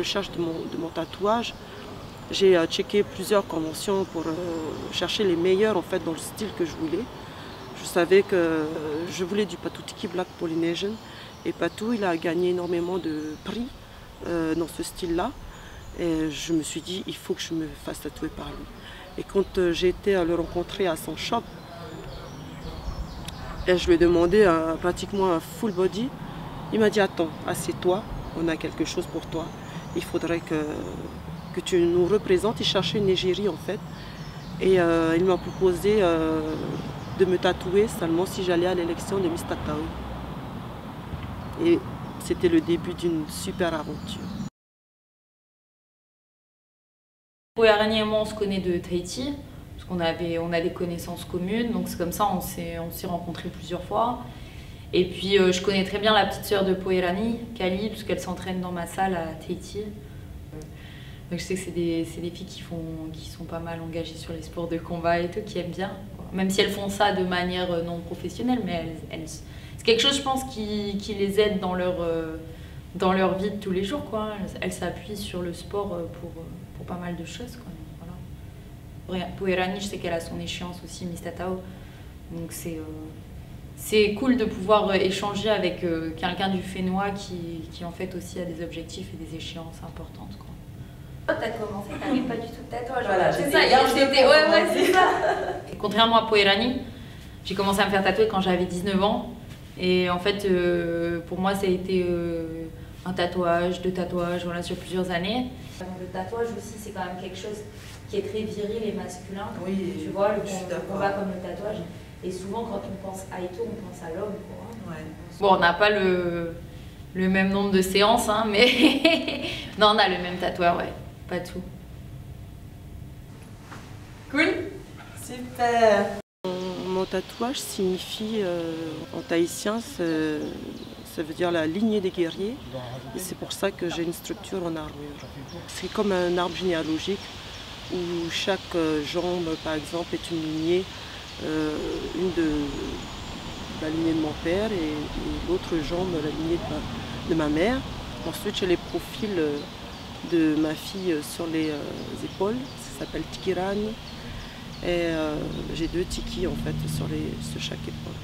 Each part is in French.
recherche de mon tatouage, j'ai checké plusieurs conventions pour chercher les meilleurs en fait, dans le style que je voulais. Je savais que je voulais du Patou Tiki Black Polynesian et Patou il a gagné énormément de prix dans ce style-là. Et je me suis dit il faut que je me fasse tatouer par lui. Et quand j'ai été à le rencontrer à son shop, et je lui ai demandé pratiquement un full body, il m'a dit attends, assieds-toi, on a quelque chose pour toi. Il faudrait que tu nous représentes. Il cherchait une égérie en fait. Et il m'a proposé de me tatouer seulement si j'allais à l'élection de Miss Tatao. Et c'était le début d'une super aventure. Poirani et moi on se connaît de Tahiti, parce qu'on a des connaissances communes, donc c'est comme ça on s'est rencontrés plusieurs fois. Et puis je connais très bien la petite sœur de Poirani, Kali, parce qu'elle s'entraîne dans ma salle à Tahiti. Donc je sais que c'est des filles qui sont pas mal engagées sur les sports de combat et tout, qui aiment bien. Même si elles font ça de manière non professionnelle, mais c'est quelque chose je pense qui les aide dans leur vie de tous les jours, quoi. Elles s'appuient sur le sport pour pas mal de choses, quoi. Voilà. Poirani, je sais qu'elle a son échéance aussi, Miss Tatao. Donc c'est cool de pouvoir échanger avec quelqu'un du Fénois qui en fait aussi a des objectifs et des échéances importantes, quoi. Quand t'as commencé, t'avais pas du tout de tatouage. Voilà, c'est ça. Ouais, c'est ça. Et contrairement à Poirani, j'ai commencé à me faire tatouer quand j'avais 19 ans. Et en fait, pour moi, ça a été un tatouage, deux tatouages, voilà, sur plusieurs années. Le tatouage aussi, c'est quand même quelque chose qui est très viril et masculin. Oui, tu vois, le combat comme le tatouage. Et souvent, quand on pense à Aito, on pense à l'homme. Ouais. Bon, on n'a pas le même nombre de séances, hein, mais non, on a le même tatoueur, ouais. Pas tout. Cool. Super. Mon tatouage signifie, en tahitien, ça veut dire la lignée des guerriers. Et c'est pour ça que j'ai une structure en armure. C'est comme un arbre généalogique où chaque jambe, par exemple, est une lignée, une de la lignée de mon père et l'autre jambe, la lignée de ma mère. Ensuite, j'ai les profils de ma fille sur les épaules, ça s'appelle Tikirani. Et j'ai deux tikis en fait sur chaque épaule.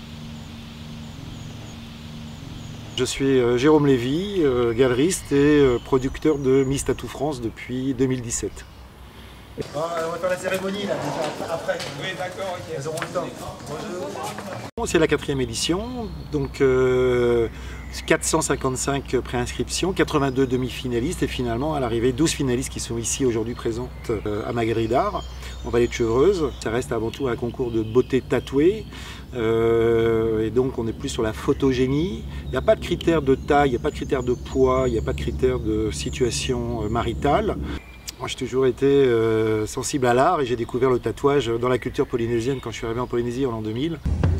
Je suis Jérôme Lévy, galeriste et producteur de Miss Tattoo France depuis 2017. On va faire la cérémonie là, déjà après. Oui, d'accord, ok. Elles auront le temps. Bonjour. C'est la 4e édition, donc 455 préinscriptions, 82 demi-finalistes et finalement à l'arrivée 12 finalistes qui sont ici aujourd'hui présentes à ma galerie d'art en Vallée de Chevreuse. Ça reste avant tout un concours de beauté tatouée et donc on est plus sur la photogénie. Il n'y a pas de critères de taille, il n'y a pas de critères de poids, il n'y a pas de critères de situation maritale. Moi, j'ai toujours été sensible à l'art et j'ai découvert le tatouage dans la culture polynésienne quand je suis arrivé en Polynésie en l'an 2000.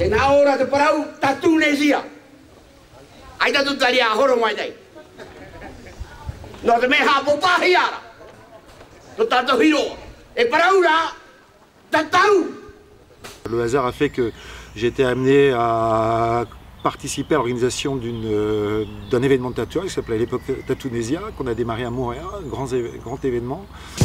Le hasard a fait que j'ai été amené à participer à l'organisation d'un événement de tatouage qui s'appelait à l'époque Tatounesia, qu'on a démarré à Montréal, grand événement.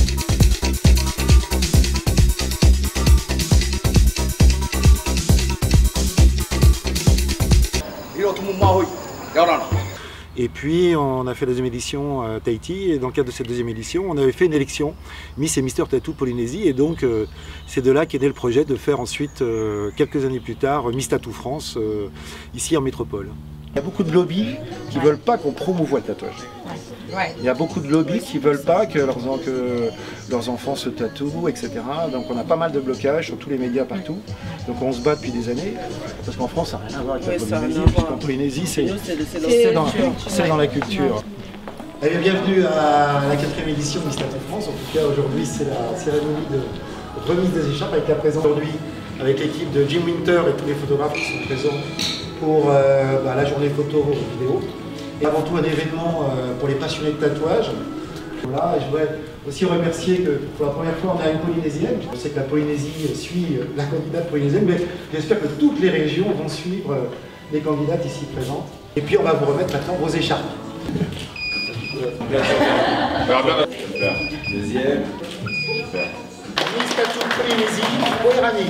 Et puis on a fait la deuxième édition à Tahiti et dans le cadre de cette deuxième édition on avait fait une élection Miss et Mister Tattoo Polynésie et donc c'est de là qu'est né le projet de faire ensuite quelques années plus tard Miss Tattoo France ici en métropole. Il y a beaucoup de lobbies qui ne veulent pas qu'on promouvoie le tatouage. Il y a beaucoup de lobbies qui ne veulent pas que leurs enfants se tatouent, etc. Donc on a pas mal de blocages sur tous les médias partout. Donc on se bat depuis des années, parce qu'en France ça n'a rien à voir avec la Polynésie, puisqu'en Polynésie c'est dans la culture. Allez, bienvenue à la 4e édition de Miss Tattoo France. En tout cas aujourd'hui c'est la cérémonie de remise des écharpes avec la présence aujourd'hui avec l'équipe de Jim Winter et tous les photographes qui sont présents pour la journée photo vidéo. Et avant tout un événement pour les passionnés de tatouage. Voilà, et je voudrais aussi remercier que pour la première fois on a une Polynésienne. Je sais que la Polynésie suit la candidate polynésienne, mais j'espère que toutes les régions vont suivre les candidates ici présentes. Et puis on va vous remettre maintenant vos écharpes. Deuxième. Super. Miss Tatou Polynésie, Poérani.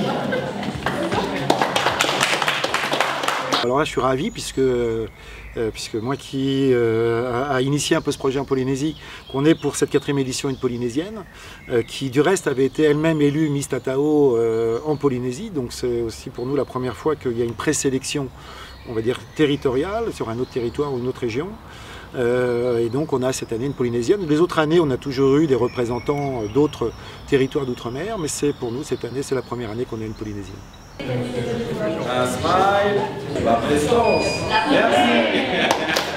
Alors là, je suis ravi puisque moi qui a initié un peu ce projet en Polynésie, qu'on est pour cette 4e édition une Polynésienne, qui du reste avait été elle-même élue Miss Tatao en Polynésie. Donc c'est aussi pour nous la première fois qu'il y a une présélection, on va dire territoriale, sur un autre territoire ou une autre région. Et donc on a cette année une Polynésienne. Les autres années, on a toujours eu des représentants d'autres territoires d'outre-mer, mais c'est pour nous cette année, c'est la première année qu'on a une Polynésienne. Un smile, la prestance. Merci.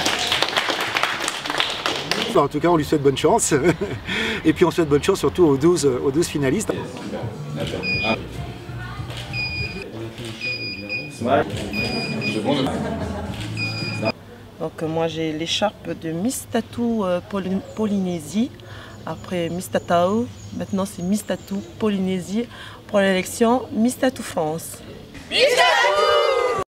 En tout cas, on lui souhaite bonne chance. Et puis on souhaite bonne chance surtout aux 12 finalistes. Smile. Donc moi j'ai l'écharpe de Miss Tatou Polynésie, après Miss Tatao, maintenant c'est Miss Tatou Polynésie pour l'élection Miss Tatou France. Miss Tatou!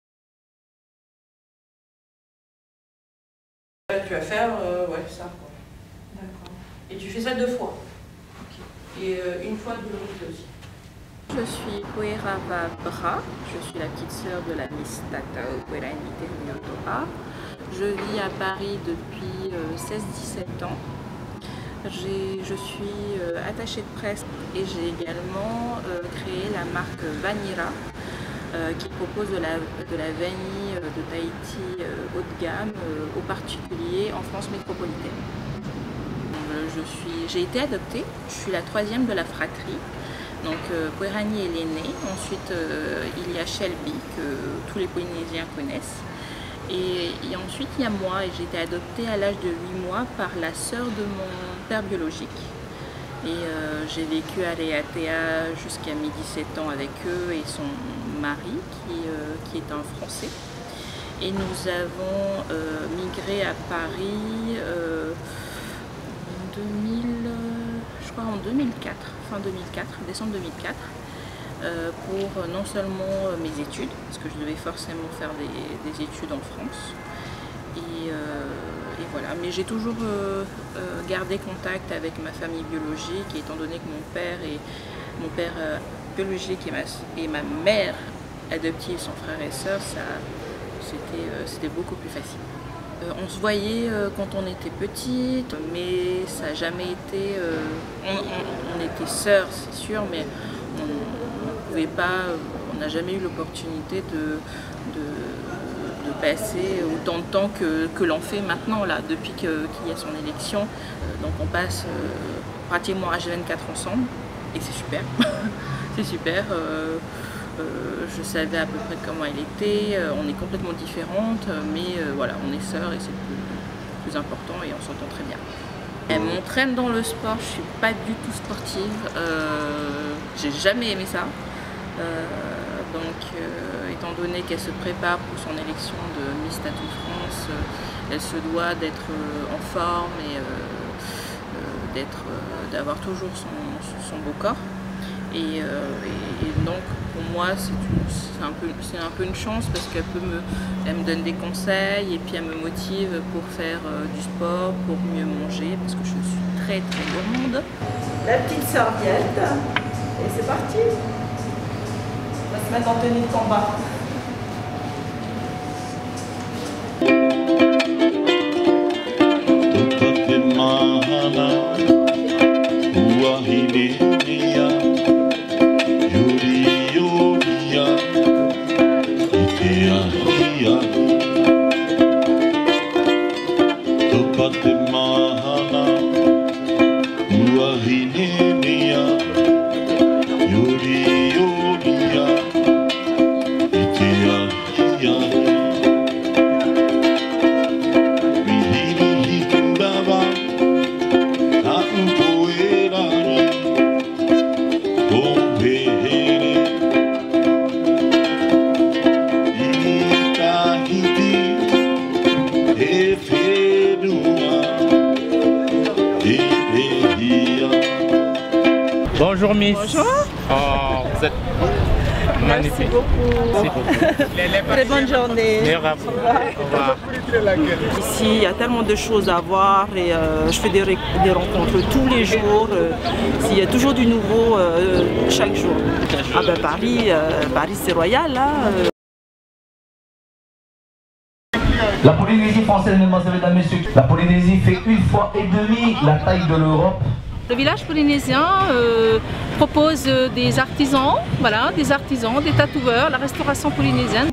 Tu vas faire ouais, ça. D'accord. Et tu fais ça 2 fois. Okay. Et une fois de l'autre aussi. Je suis Poerava Bra, je suis la petite sœur de la Miss Tatao Poérani Terriotoa. Je vis à Paris depuis 16-17 ans. Je suis attachée de presse et j'ai également créé la marque Vanilla qui propose de la vanille de Tahiti haut de gamme aux particuliers en France métropolitaine. J'ai été adoptée, je suis la 3e de la fratrie. Donc Poérani est l'aînée, ensuite il y a Shelby que tous les Polynésiens connaissent. Et ensuite il y a moi et j'ai été adoptée à l'âge de 8 mois par la sœur de mon père biologique. Et j'ai vécu à Reatea jusqu'à mes 17 ans avec eux et son mari qui est un Français. Et nous avons migré à Paris en 2004, fin 2004, décembre 2004. Pour non seulement mes études, parce que je devais forcément faire des études en France, et voilà. Mais j'ai toujours gardé contact avec ma famille biologique, et étant donné que mon père biologique et ma mère adoptive sont frères et sœurs, c'était beaucoup plus facile. On se voyait quand on était petite, mais ça n'a jamais été... on était sœurs, c'est sûr, mais on n'a jamais eu l'opportunité de passer autant de temps que l'on fait maintenant, là, depuis qu'il y a son élection. Donc on passe pratiquement H24 ensemble, et c'est super. C'est super. Je savais à peu près comment elle était. On est complètement différentes, mais voilà, on est sœurs et c'est le plus important et on s'entend très bien. Elle m'entraîne dans le sport, je suis pas du tout sportive, j'ai jamais aimé ça. Étant donné qu'elle se prépare pour son élection de Miss Tatou France, elle se doit d'être en forme et d'avoir toujours son beau corps. Et donc pour moi c'est un peu une chance parce qu'elle me donne des conseils et puis elle me motive pour faire du sport, pour mieux manger parce que je suis très gourmande. La petite serviette et c'est parti. On va se mettre en tenue de combat. Bonjour Miss. Bonjour. Oh, Merci beaucoup. Très bonne journée. Au revoir. Ici, il y a tellement de choses à voir et je fais des rencontres tous les jours. Il y a toujours du nouveau chaque jour. Ah ben Paris c'est royal là. La Polynésie française, mesdemoiselles et messieurs, la Polynésie fait 1,5 fois la taille de l'Europe. Le village polynésien propose des artisans, voilà, des tatoueurs, la restauration polynésienne.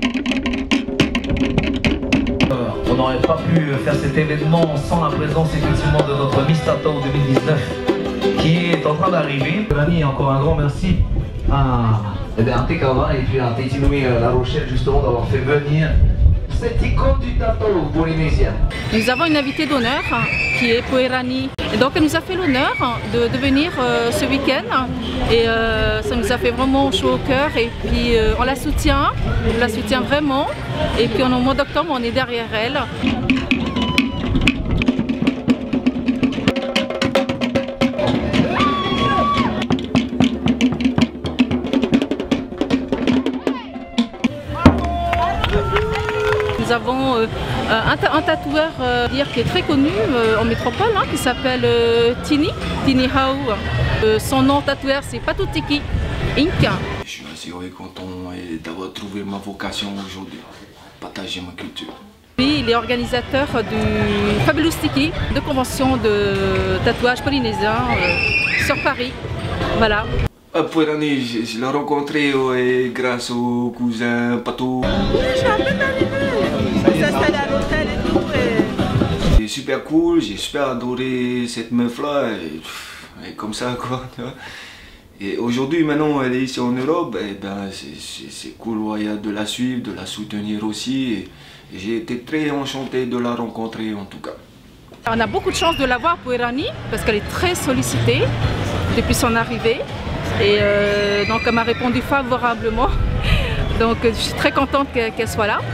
On n'aurait pas pu faire cet événement sans la présence effectivement de notre Miss Tatouage 2019 qui est en train d'arriver. Poirani, encore un grand merci à Tekava et puis à Tahiti Nui La Rochelle justement d'avoir fait venir cette icône du tatouage polynésien. Nous avons une invitée d'honneur qui est Poirani. Et donc elle nous a fait l'honneur de venir ce week-end et ça nous a fait vraiment chaud au cœur et puis on la soutient vraiment et puis au mois d'octobre on est derrière elle. Nous avons un tatoueur qui est très connu en métropole, qui s'appelle Tini Hau. Son nom tatoueur c'est Patutiki Inc. Je suis assez heureux et content d'avoir trouvé ma vocation aujourd'hui, partager ma culture. Lui, il est organisateur du Fabulous Tiki, de convention de tatouage polynésien sur Paris. Voilà. Poirani, je l'ai rencontré grâce au cousin Patou. C'est super cool, j'ai super adoré cette meuf là, et comme ça quoi. Et aujourd'hui maintenant elle est ici en Europe, et ben c'est cool de la suivre, de la soutenir aussi. Et j'ai été très enchanté de la rencontrer en tout cas. On a beaucoup de chance de la voir Poirani parce qu'elle est très sollicitée depuis son arrivée. Et donc elle m'a répondu favorablement, donc je suis très contente qu'elle soit là.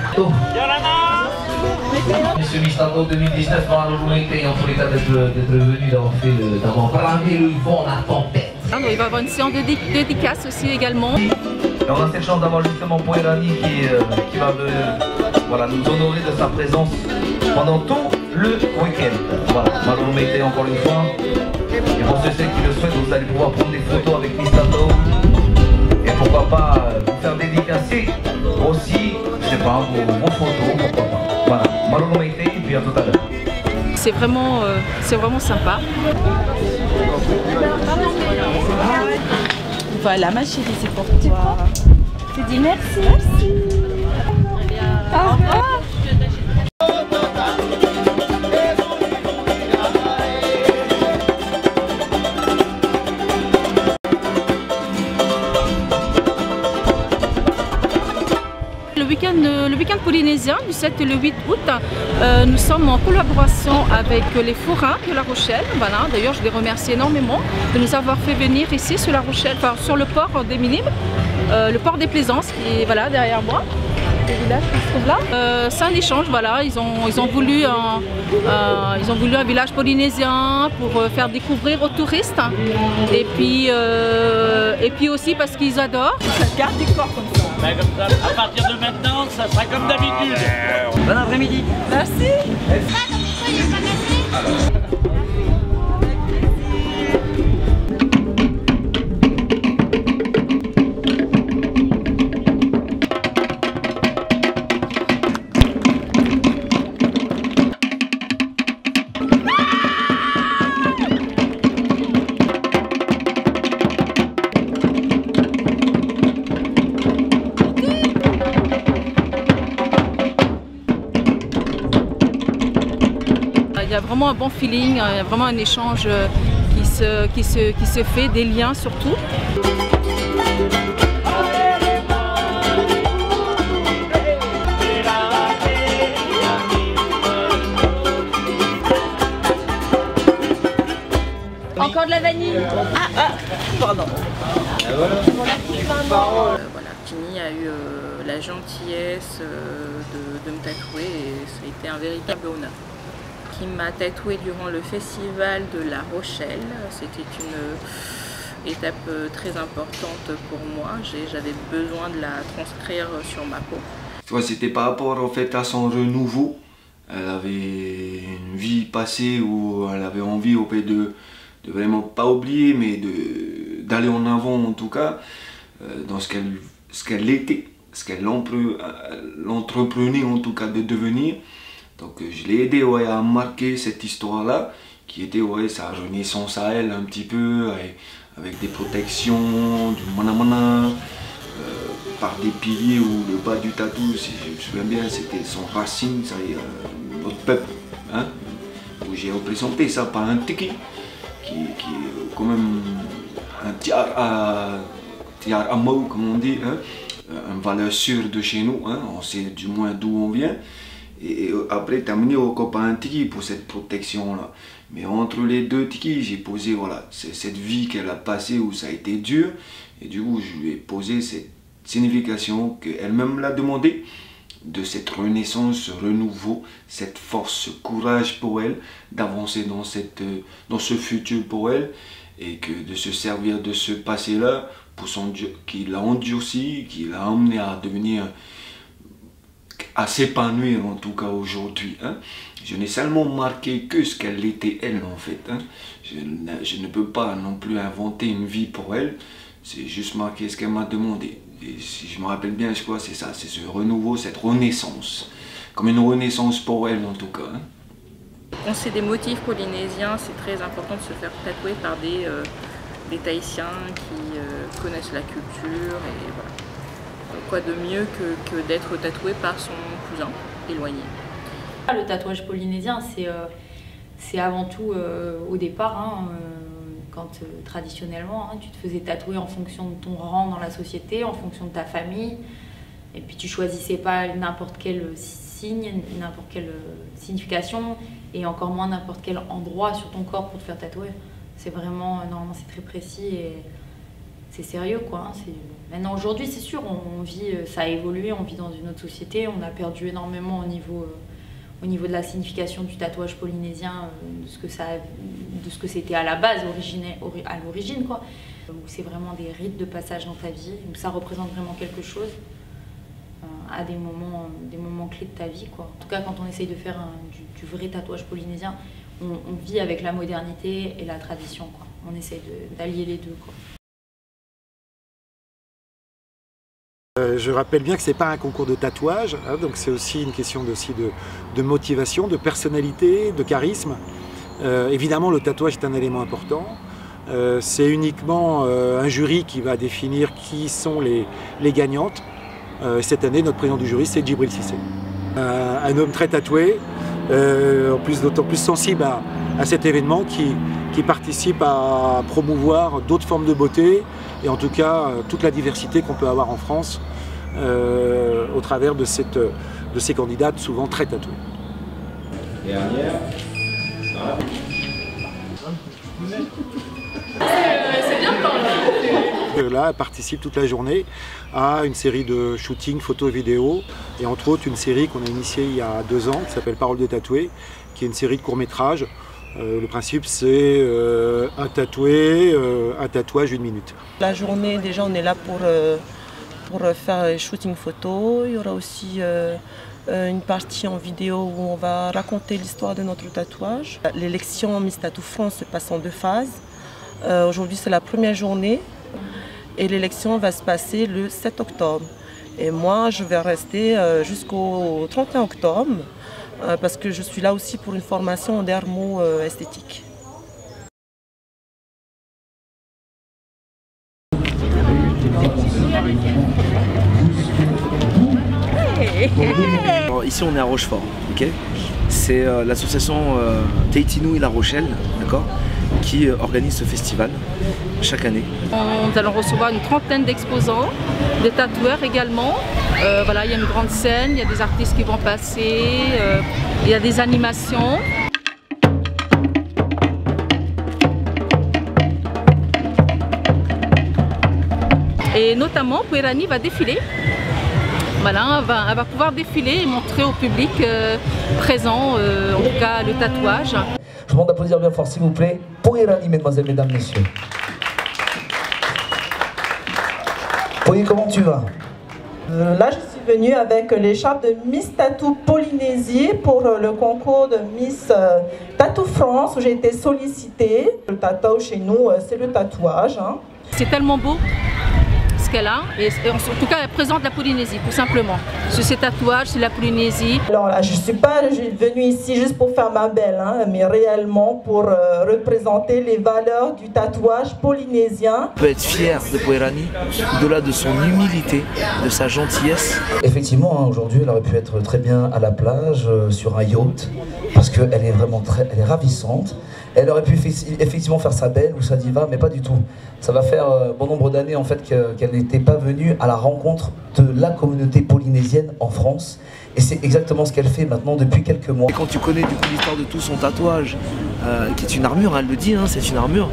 Monsieur Miss Tatouage 2019, on a en tous les cas d'être venu, d'avoir bravé le vent, la tempête. Il va y avoir une séance de dédicace aussi également. Et on a cette chance d'avoir justement Poirani qui va nous honorer de sa présence pendant tout le week-end. Voilà, Malomete encore une fois. Et pour ceux qui le souhaitent, vous allez pouvoir prendre des photos avec Miss Tatouage. Et pourquoi pas vous faire dédicacer aussi, je sais pas, vos photos, pourquoi pas. Voilà, Malomete et puis à tout à l'heure. C'est vraiment sympa. Voilà ma chérie, c'est pour toi. Je te dis merci. Merci. Au revoir. Le week-end polynésien du 7 et le 8 août, nous sommes en collaboration avec les forains de La Rochelle. Voilà, d'ailleurs je les remercie énormément de nous avoir fait venir ici sur La Rochelle, enfin, sur le port des Minimes, le port des Plaisances qui est voilà, derrière moi. Le village qui se trouve là. C'est un échange, voilà. Ils ont voulu un village polynésien pour faire découvrir aux touristes. Et puis aussi parce qu'ils adorent. Ça garde du corps comme ça. Ben comme ça, à partir de maintenant, ça sera comme d'habitude. Bon après-midi. Merci. Il y a vraiment un bon feeling, il y a vraiment un échange qui se fait, des liens surtout. Encore de la vanille. Pardon. Voilà, Tini a eu la gentillesse de me tatouer et ça a été un véritable honneur. Qui m'a tatoué durant le festival de La Rochelle. C'était étape très importante pour moi. J'avais besoin de la transcrire sur ma peau. C'était par rapport en fait à son renouveau. Elle avait une vie passée où elle avait envie en fait, de vraiment pas oublier, mais d'aller en avant en tout cas dans ce qu'elle était, ce qu'elle l'entreprenait en tout cas de devenir. Donc je l'ai aidé à marquer cette histoire-là, qui était sa renaissance à elle un petit peu, avec des protections, du manamana, par des piliers où le bas du tatou, si je me souviens bien, c'était son racine, ça y est, notre peuple, hein, où j'ai représenté ça par un tiki, qui est quand même un tiar à mot, comme on dit, hein, une valeur sûre de chez nous, hein, on sait du moins d'où on vient. Et après terminé au copain un tiki pour cette protection là. Mais entre les deux tikis, j'ai posé cette vie qu'elle a passée où ça a été dur. Et du coup, je lui ai posé cette signification qu'elle-même l'a demandé, de cette renaissance, ce renouveau, cette force, ce courage pour elle, d'avancer dans ce futur pour elle, et que de se servir de ce passé-là, qui l'a endurci, qui l'a amené à devenir, à s'épanouir en tout cas aujourd'hui. Hein. Je n'ai seulement marqué que ce qu'elle était elle en fait. Hein. Je ne peux pas non plus inventer une vie pour elle, c'est juste marquer ce qu'elle m'a demandé. Et si je me rappelle bien, je crois que c'est ça, c'est ce renouveau, cette renaissance. Comme une renaissance pour elle en tout cas. Hein. Quand c'est des motifs polynésiens, c'est très important de se faire tatouer par des Tahitiens qui connaissent la culture. Et voilà. Quoi de mieux que d'être tatoué par son cousin éloigné. Le tatouage polynésien, c'est avant tout au départ, hein, quand traditionnellement, hein, tu te faisais tatouer en fonction de ton rang dans la société, en fonction de ta famille, et puis tu choisissais pas n'importe quel signe, n'importe quelle signification, et encore moins n'importe quel endroit sur ton corps pour te faire tatouer. C'est vraiment, normalement c'est très précis et c'est sérieux quoi. Hein, maintenant aujourd'hui c'est sûr, on vit, ça a évolué, on vit dans une autre société, on a perdu énormément au niveau de la signification du tatouage polynésien, de ce que c'était à la base, à l'origine quoi. Où c'est vraiment des rites de passage dans ta vie, où ça représente vraiment quelque chose à des moments clés de ta vie quoi. En tout cas quand on essaye de faire du vrai tatouage polynésien, on vit avec la modernité et la tradition quoi. On essaye d'allier les deux quoi. Je rappelle bien que ce n'est pas un concours de tatouage, hein, donc c'est aussi une question de motivation, de personnalité, de charisme. Évidemment, le tatouage est un élément important. C'est uniquement un jury qui va définir qui sont les gagnantes. Cette année, notre président du jury, c'est Djibril Cissé. Un homme très tatoué, en plus d'autant plus sensible à cet événement qui participe à promouvoir d'autres formes de beauté et en tout cas toute la diversité qu'on peut avoir en France au travers de ces candidates souvent très tatouées. C'est bien quand là, elle participe toute la journée à une série de shootings, photos et vidéos, et entre autres une série qu'on a initiée il y a 2 ans qui s'appelle Parole de tatoué, qui est une série de courts-métrages. Le principe c'est un tatoué, un tatouage 1 minute. La journée déjà on est là pour faire les shootings photos. Il y aura aussi une partie en vidéo où on va raconter l'histoire de notre tatouage. L'élection Miss Tattoo France se passe en 2 phases. Aujourd'hui c'est la première journée et l'élection va se passer le 7 octobre. Et moi je vais rester jusqu'au 31 octobre. Parce que je suis là aussi pour une formation en dermo-esthétique. Ici on est à Rochefort, ok. C'est l'association Tahiti Nui La Rochelle, d'accord, qui organise ce festival chaque année. Nous allons recevoir une trentaine d'exposants, des tatoueurs également. Voilà, il y a une grande scène, il y a des artistes qui vont passer, il y a des animations. Et notamment, Puerani va défiler. Voilà, elle va pouvoir défiler et montrer au public présent, en tout cas, le tatouage. Je vous demande d'applaudir bien fort, s'il vous plaît, Puerani, mesdemoiselles, mesdames, messieurs. Poyi, comment tu vas? Là, je suis venue avec l'écharpe de Miss Tattoo Polynésie pour le concours de Miss Tattoo France où j'ai été sollicitée. Le tatouage chez nous, c'est le tatouage. Hein. C'est tellement beau ce qu'elle a, et en tout cas elle présente la Polynésie tout simplement. Sur ces tatouages, c'est la Polynésie. Alors là, je ne suis pas venue ici juste pour faire ma belle, hein, mais réellement pour représenter les valeurs du tatouage polynésien. On peut être fier de Poirani, au-delà de son humilité, de sa gentillesse. Effectivement, hein, aujourd'hui, elle aurait pu être très bien à la plage, sur un yacht, parce qu'elle est vraiment elle est ravissante. Elle aurait pu effectivement faire sa belle ou sa diva, mais pas du tout. Ça va faire bon nombre d'années en fait qu'elle n'était pas venue à la rencontre de la communauté polynésienne en France. Et c'est exactement ce qu'elle fait maintenant depuis quelques mois. Et quand tu connais du coup l'histoire de tout son tatouage, qui est une armure, elle le dit, hein, c'est une armure,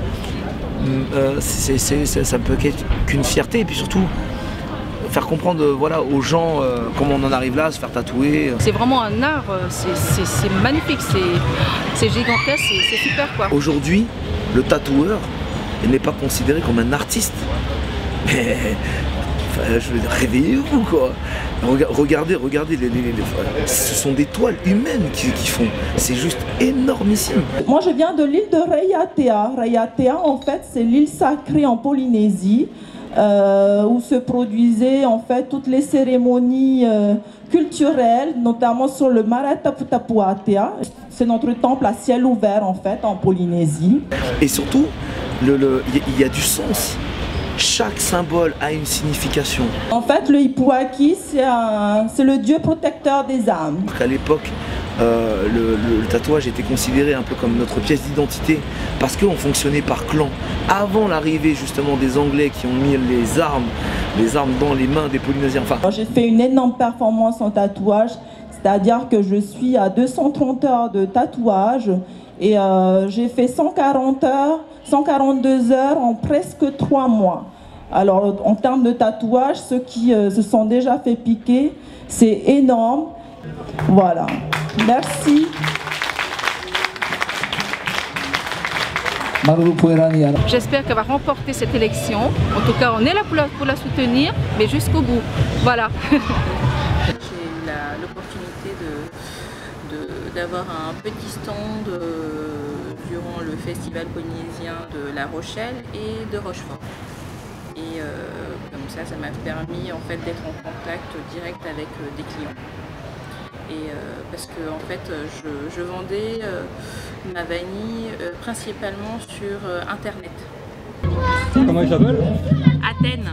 ça ne peut qu'être qu'une fierté. Et puis surtout, faire comprendre voilà, aux gens comment on en arrive là, à se faire tatouer. C'est vraiment un art, c'est magnifique, c'est gigantesque, c'est super quoi. Aujourd'hui, le tatoueur n'est pas considéré comme un artiste. Mais je veux dire, réveillez-vous quoi. Regardez, ce sont des toiles humaines qui font. C'est juste énormissime. Moi je viens de l'île de Raiatea. Raiatea en fait c'est l'île sacrée en Polynésie. Où se produisaient en fait toutes les cérémonies culturelles, notamment sur le Marataputapuatea. C'est notre temple à ciel ouvert en fait en Polynésie. Et surtout, il y a du sens. Chaque symbole a une signification. En fait, le Ipuaki, c'est le dieu protecteur des âmes. À l'époque, le tatouage était considéré un peu comme notre pièce d'identité parce qu'on fonctionnait par clan. Avant l'arrivée justement des Anglais qui ont mis les armes dans les mains des Polynésiens. Enfin, j'ai fait une énorme performance en tatouage, c'est-à-dire que je suis à 230 heures de tatouage et j'ai fait 142 heures en presque 3 mois. Alors en termes de tatouage, ceux qui se sont déjà fait piquer, c'est énorme. Voilà, merci. J'espère qu'elle va remporter cette élection. En tout cas, on est là pour la soutenir, mais jusqu'au bout. Voilà. J'ai eu l'opportunité d'avoir un petit stand durant le festival polynésien de La Rochelle et de Rochefort. Et comme ça m'a permis en fait, d'être en contact direct avec des clients. Et parce que en fait, je vendais ma vanille principalement sur Internet. Comment il s'appelle? Athènes.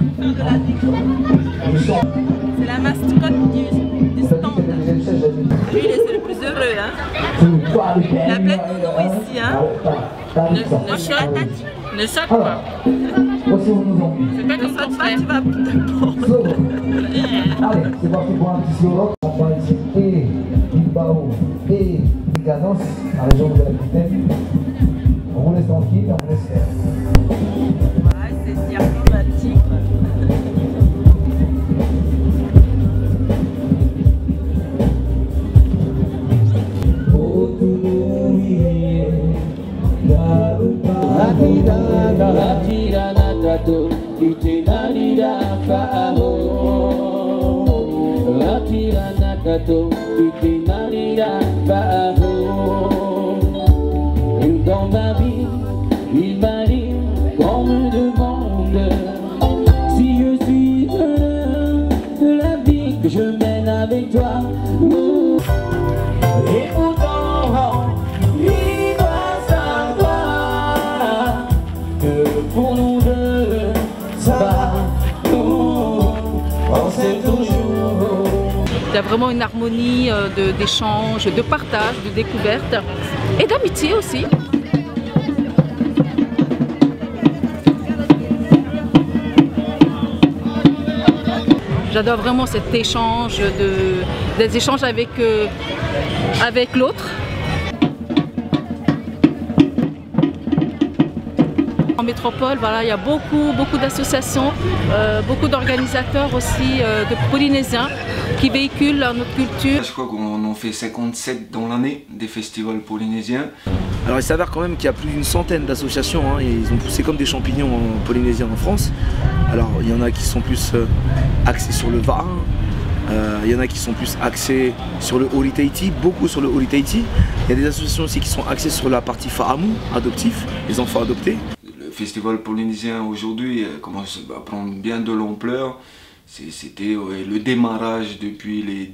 C'est la mascotte du stand. Lui, c'est le plus heureux. Hein. Il a plein de noms ici. Hein. Ne saute. Ne saute pas. C'est pas comme ça, tu vas te Allez, c'est parti pour un petit solo. On va ici et Bilbao et Ganos, la région de l'Aquitaine. On vous laisse tranquille, on vous laisse faire. Ouais, c'est diaplomatique. Dans ma vie, il m'arrive qu'on me demande si je suis heureux de la vie que je mène avec toi. Et pourtant, il doit savoir que pour nous deux, ça va, on s'aime toujours. Il y a vraiment une harmonie d'échange, de partage, de découverte et d'amitié aussi. J'adore vraiment cet échange, des échanges avec l'autre. En métropole, voilà, il y a beaucoup d'associations, beaucoup d'organisateurs aussi, de Polynésiens qui véhiculent notre culture. Je crois qu'on en fait 57 dans l'année des festivals polynésiens. Alors il s'avère quand même qu'il y a plus d'une centaine d'associations, hein, et ils ont poussé comme des champignons polynésiens en France. Alors il y en a qui sont plus axés sur le vin, il y en a qui sont plus axés sur le Ori Tahiti, beaucoup sur le Ori Tahiti. Il y a des associations aussi qui sont axées sur la partie Fa'amu, adoptif, les enfants adoptés. Le festival polynésien aujourd'hui commence à prendre bien de l'ampleur. C'était le démarrage depuis les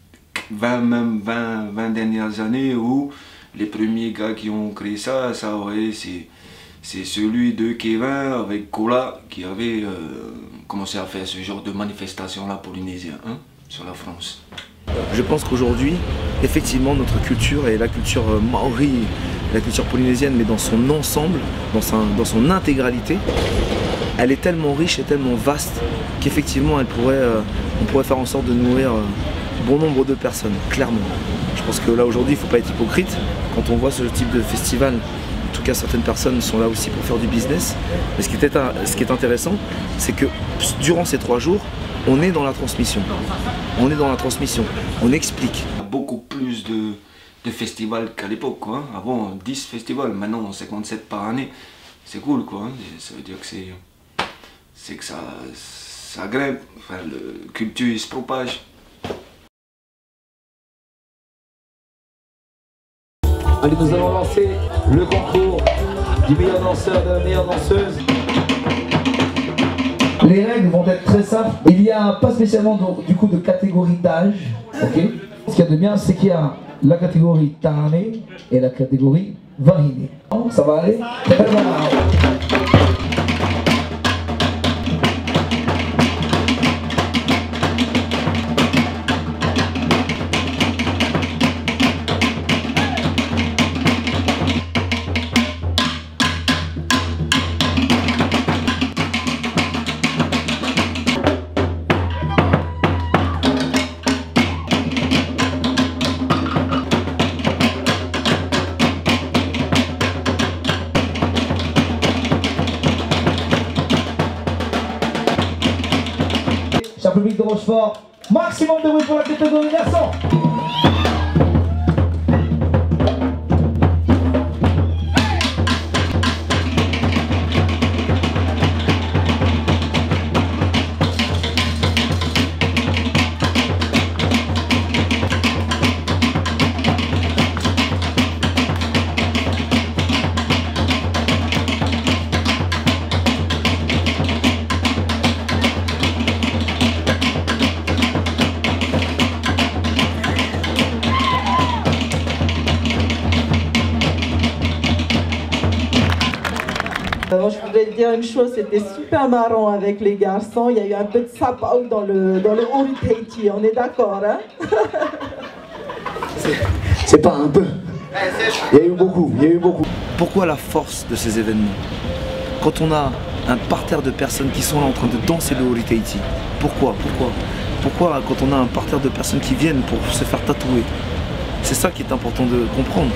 20 dernières années où les premiers gars qui ont créé ça c'est celui de Kevin avec Kola qui avait commencé à faire ce genre de manifestation là polynésien sur la France. Je pense qu'aujourd'hui, effectivement, notre culture et la culture maori, la culture polynésienne, mais dans son ensemble, dans son intégralité, elle est tellement riche et tellement vaste qu'effectivement, on pourrait faire en sorte de nourrir bon nombre de personnes, clairement. Je pense que là, aujourd'hui, il ne faut pas être hypocrite. Quand on voit ce type de festival, en tout cas, certaines personnes sont là aussi pour faire du business. Mais ce qui est intéressant, c'est que durant ces 3 jours, on est dans la transmission. On est dans la transmission. On explique. Il y a beaucoup plus de festivals qu'à l'époque, quoi. Avant, 10 festivals, maintenant 57 par année. C'est cool, quoi. Ça veut dire que ça grimpe, enfin, la culture se propage. Allez, nous allons lancer le concours du meilleur danseur et de la meilleure danseuse. Les règles vont être très simples. Il y a pas spécialement du coup de catégorie d'âge. Okay. Ce qu'il y a de bien, c'est qu'il y a la catégorie Tane et la catégorie Varine. Ça va aller? Cher public de Rochefort, maximum de bruit pour la catégorie garçon. Je voudrais te dire une chose, c'était super marrant avec les garçons. Il y a eu un peu de sapao dans le Ori Tahiti, on est d'accord, hein? C'est pas un peu. Il y a eu beaucoup, Pourquoi la force de ces événements? Quand on a un parterre de personnes qui sont là en train de danser le Ori Tahiti, pourquoi quand on a un parterre de personnes qui viennent pour se faire tatouer? C'est ça qui est important de comprendre.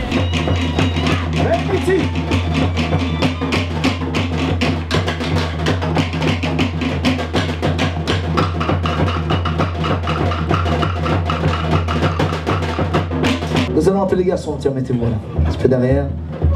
Nous allons appeler les garçons, tiens, mettez-moi là, un petit peu derrière.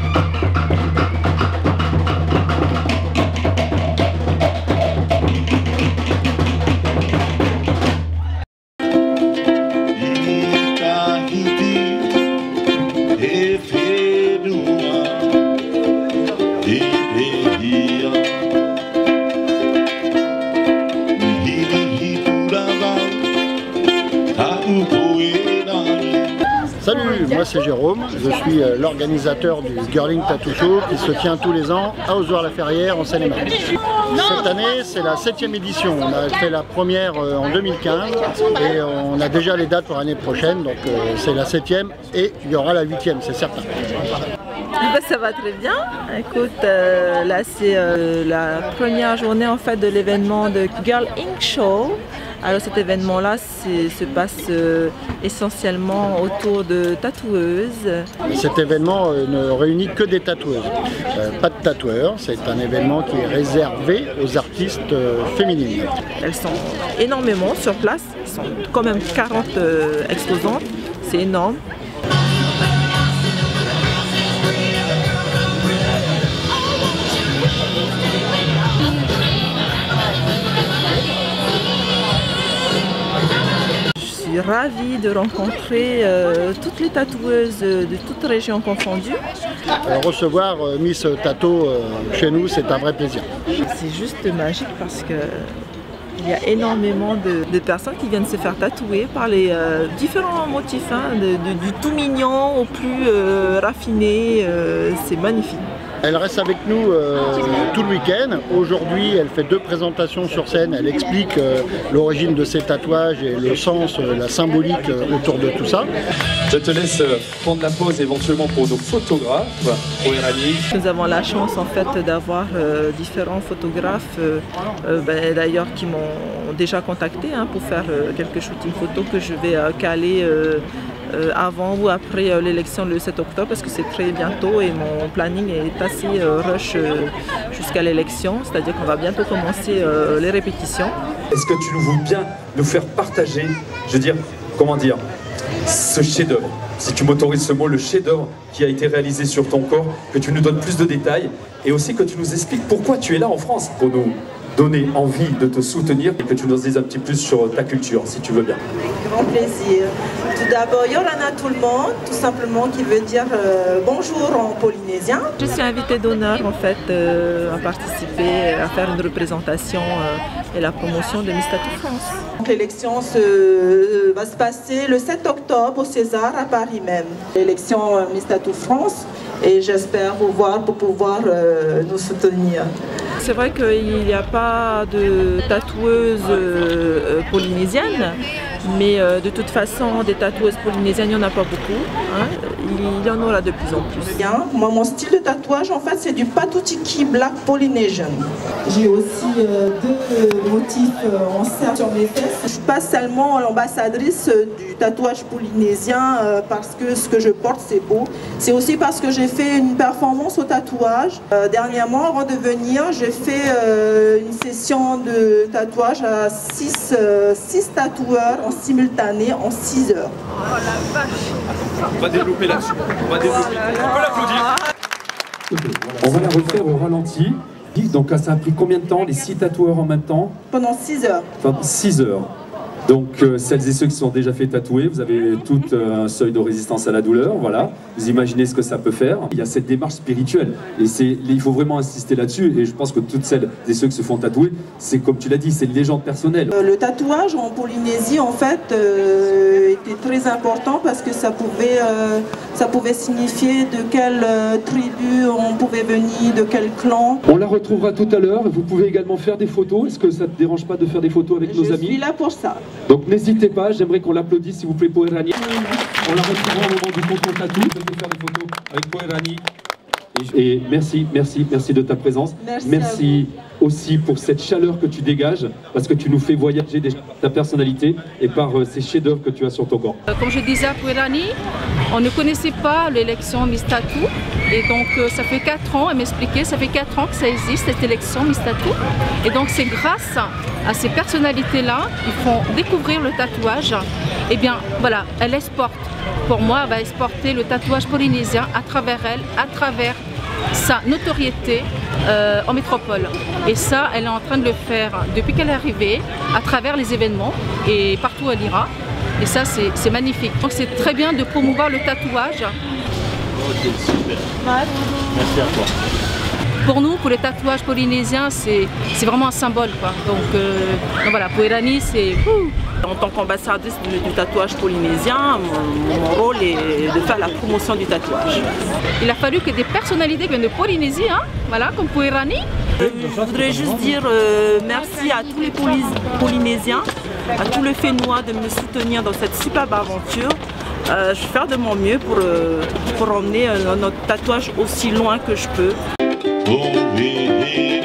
Salut, moi c'est Jérôme, je suis l'organisateur du Girling Tattoo Show qui se tient tous les ans à Ozoir-la-Ferrière en Seine-et-Marne. Cette année c'est la 7e édition, on a fait la première en 2015 et on a déjà les dates pour l'année prochaine, donc c'est la 7e et il y aura la 8e, c'est certain. Ça va très bien. Écoute, là c'est la première journée en fait de l'événement de Girl Ink Show. Alors cet événement-là se passe essentiellement autour de tatoueuses. Cet événement ne réunit que des tatoueuses, pas de tatoueurs. C'est un événement qui est réservé aux artistes féminines. Elles sont énormément sur place, elles sont quand même 40 exposantes, c'est énorme. suis ravie de rencontrer toutes les tatoueuses de toutes régions confondues. Recevoir Miss Tato chez nous, c'est un vrai plaisir. C'est juste magique parce que il y a énormément de personnes qui viennent se faire tatouer par les différents motifs, hein, du tout mignon au plus raffiné, c'est magnifique. Elle reste avec nous tout le week-end. Aujourd'hui, elle fait 2 présentations sur scène. Elle explique l'origine de ses tatouages et le sens, la symbolique autour de tout ça. Je te laisse prendre la pause éventuellement pour nos photographes, Poerani. Nous avons la chance en fait d'avoir différents photographes, d'ailleurs qui m'ont déjà contacté hein, pour faire quelques shootings photos que je vais caler avant ou après l'élection le 7 octobre parce que c'est très bientôt et mon planning est assez rush jusqu'à l'élection, c'est-à-dire qu'on va bientôt commencer les répétitions. Est-ce que tu veux bien nous faire partager, je veux dire, comment dire, ce chef-d'œuvre, si tu m'autorises ce mot, le chef-d'œuvre qui a été réalisé sur ton corps, que tu nous donnes plus de détails et aussi que tu nous expliques pourquoi tu es là en France pour nous donner envie de te soutenir et que tu nous dises un petit plus sur ta culture, si tu veux bien. Avec grand plaisir. Tout d'abord, Yorana tout le monde, tout simplement qui veut dire bonjour en polynésien. Je suis invitée d'honneur en fait à participer, à faire une représentation et la promotion de Miss Tattoo France. L'élection va se passer le 7 octobre au César à Paris même. L'élection Miss Tattoo France et j'espère vous voir pour pouvoir nous soutenir. C'est vrai qu'il n'y a pas de tatoueuses polynésiennes, mais de toute façon, des tatoueuses polynésiennes, il n'y en a pas beaucoup. Hein. Il y en aura de plus en plus. Bien. Moi, mon style de tatouage, en fait, c'est du Patutiki Black Polynesian. J'ai aussi 2 motifs en cercle sur mes fesses. Je ne suis pas seulement l'ambassadrice du tatouage polynésien parce que ce que je porte, c'est beau. C'est aussi parce que j'ai fait une performance au tatouage. Dernièrement, avant de venir, j'ai fait une session de tatouage à 6 tatoueurs en simultané en 6 heures. Oh la vache! On va développer là-dessus. On va développer. On peut l'applaudir. On va la refaire au ralenti. Donc ça a pris combien de temps, les 6 tatoueurs en même temps? Pendant 6 heures. Enfin, 6 heures. Donc celles et ceux qui sont déjà fait tatouer, vous avez tout un seuil de résistance à la douleur, voilà. Vous imaginez ce que ça peut faire. Il y a cette démarche spirituelle et il faut vraiment insister là-dessus et je pense que toutes celles et ceux qui se font tatouer, c'est comme tu l'as dit, c'est une légende personnelle. Le tatouage en Polynésie en fait était très important parce que ça pouvait signifier de quelle tribu on pouvait venir, de quel clan. On la retrouvera tout à l'heure, vous pouvez également faire des photos, est-ce que ça ne te dérange pas de faire des photos avec nos amis? Je suis là pour ça. Donc n'hésitez pas, j'aimerais qu'on l'applaudisse s'il vous plaît Poerani. On la retrouvera au moment du concours tatou. Je vais faire des photos avec Poerani. Et merci de ta présence. Merci aussi pour cette chaleur que tu dégages, parce que tu nous fais voyager ta personnalité et par ces chefs-d'œuvre que tu as sur ton corps. Comme je disais à Poerani, on ne connaissait pas l'élection Miss Tattoo. Et donc ça fait 4 ans, elle m'expliquait, ça fait 4 ans que ça existe, cette élection Miss Tattoo. Et donc c'est grâce à ces personnalités-là qui font découvrir le tatouage. Et bien voilà, elle exporte. Pour moi, elle va exporter le tatouage polynésien à travers elle, à travers sa notoriété en métropole. Et ça, elle est en train de le faire depuis qu'elle est arrivée, à travers les événements et partout où elle ira. Et ça, c'est magnifique. Donc c'est très bien de promouvoir le tatouage. Ok, super. Merci à toi. Pour nous, pour les tatouages polynésiens, c'est vraiment un symbole, quoi. Donc voilà, Poerani, c'est... En tant qu'ambassadrice du tatouage polynésien, mon rôle est de faire la promotion du tatouage. Il a fallu que des personnalités viennent de Polynésie, hein, voilà, comme Poerani. Je voudrais juste dire merci à tous les Polynésiens, à tous les Fénois de me soutenir dans cette superbe aventure. Je vais faire de mon mieux pour emmener notre tatouage aussi loin que je peux.